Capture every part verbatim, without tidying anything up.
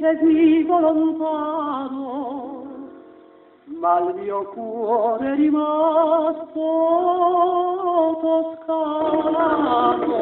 che vivo lontano, ma il mio cuore è rimasto toscano.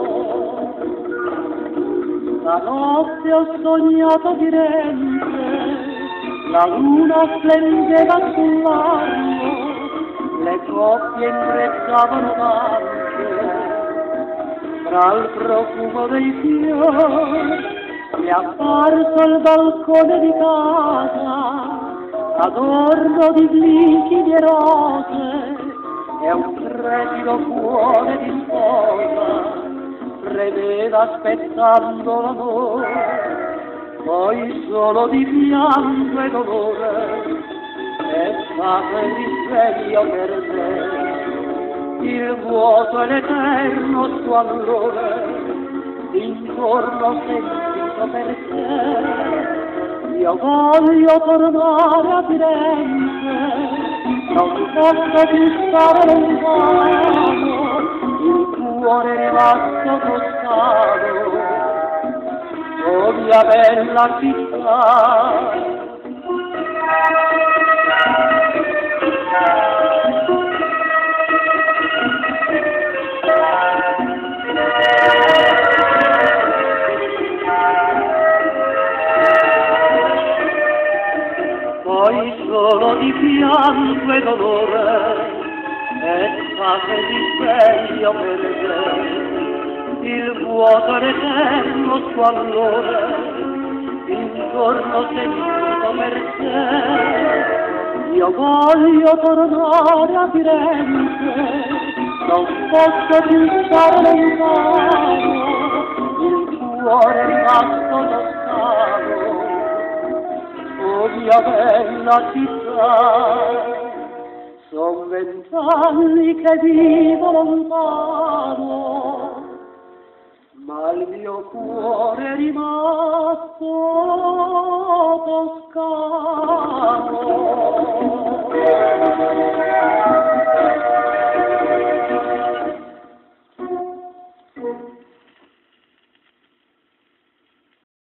Stanotte ho sognato Firenze, la luna splendeva sul largo, le coppie intrecciavano danze, tra il profumo dei fiori mi è apparso il balcone di casa, adorno di liquidi e rose, e un trepido cuore di sposa preveda aspettando l'amore, poi solo di pianto e dolore è stato il risveglio per te, il vuoto e l'eterno squallore intorno sentito per te. Io voglio tornare a Firenze, non posso più stare lontano, il cuore è rimasto toscano, oh mia bella città. Poi solo di pianto e dolore è stato il risveglio per te, il vuoto e l'eterno squallore intorno sentito per te. Io voglio tornare a Firenze, non posso più stare lontano, il cuore è rimasto toscano, oh mia bella città. Son vent'anni che vivo lontano, ma il mio cuore è rimasto